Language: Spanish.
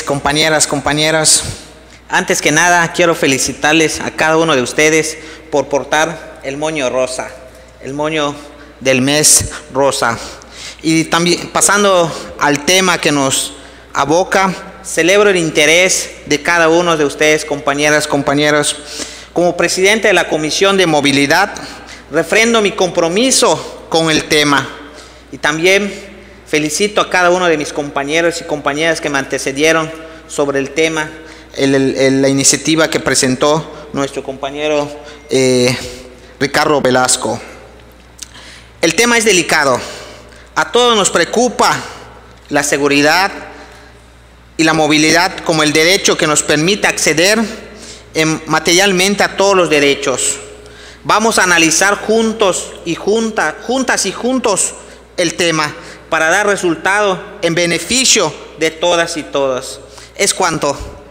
compañeras, compañeros. Antes que nada, quiero felicitarles a cada uno de ustedes por portar el moño rosa, el moño del mes rosa. Y también, pasando al tema que nos aboca, celebro el interés de cada uno de ustedes, compañeras, compañeros. Como presidente de la Comisión de Movilidad, refrendo mi compromiso con el tema. Y también felicito a cada uno de mis compañeros y compañeras que me antecedieron sobre el tema, la iniciativa que presentó nuestro compañero Ricardo Velasco. El tema es delicado. A todos nos preocupa la seguridad y la movilidad como el derecho que nos permite acceder materialmente a todos los derechos. Vamos a analizar juntos y juntas y juntos el tema para dar resultado en beneficio de todas y todos. Es cuanto.